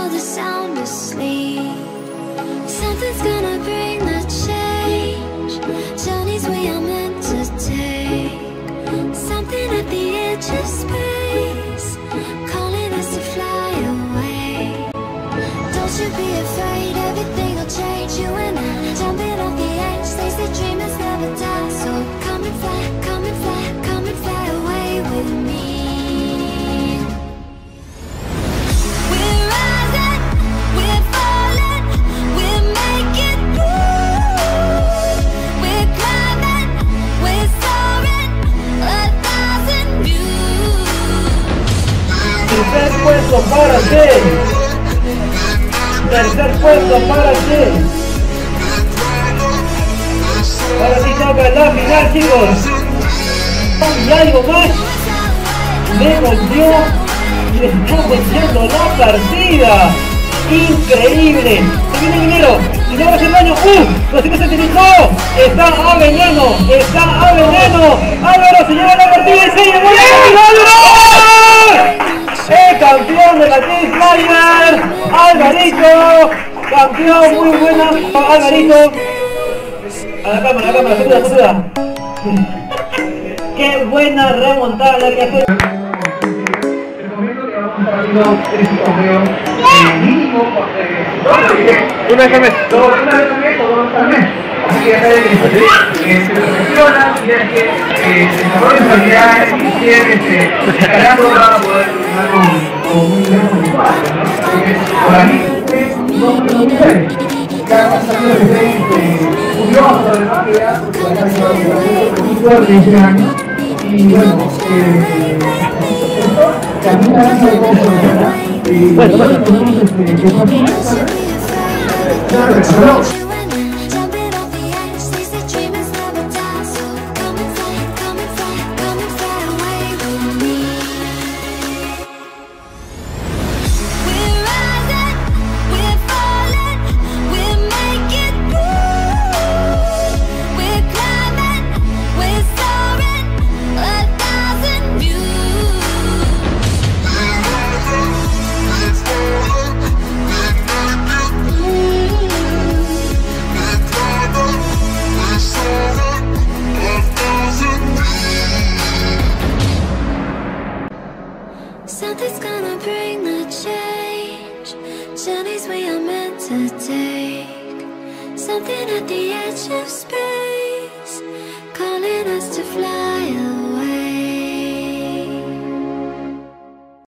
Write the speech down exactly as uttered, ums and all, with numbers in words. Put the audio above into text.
the sound asleep. Something's gonna bring the change. Journeys we are meant to take. Something at the edge of space, calling us to fly away. Don't you be afraid, everything will change. You and I, jumping off the edge. They say dreamers never die. So come and fly, come and fly, come and fly away with me. We're rising, we're falling, we're making moves. We're climbing, we're soaring, a thousand views. Tercer puesto para Jay. Tercer puesto para Jay. Ahora sí toca la final, chicos. Y algo más me volvió y le está volviendo la partida. Increíble. Se viene Minero. Minero hace daño. ¡Uh! Lo que se utilizó. Está a veneno. Está a veneno. Álvaro se lleva la partida y se llevó la ¡Álvaro! El campeón de la Team Flyer. Alvarito. Campeón, muy buena. Alvarito. A la cámara, a la cámara, saluda, saluda. Qué buena remontada la que hace. Una vez al mes. Una vez al mes, dos al mes. Así que ya saben que se reflexiona, y es que desarrollen habilidades y quieren escalando para poder terminar con un gran espacio, ¿no? Así que por ahí no se lo dicen. Cada salido de seis curioso, además que ya, porque la casa de veinte años. Y bueno, eh, también la casa de cosas, ¿verdad? Y bueno, bueno, entonces, ¿qué pasa? Claro, pero something's gonna bring the change. Journeys we are meant to take. Something at the edge of space.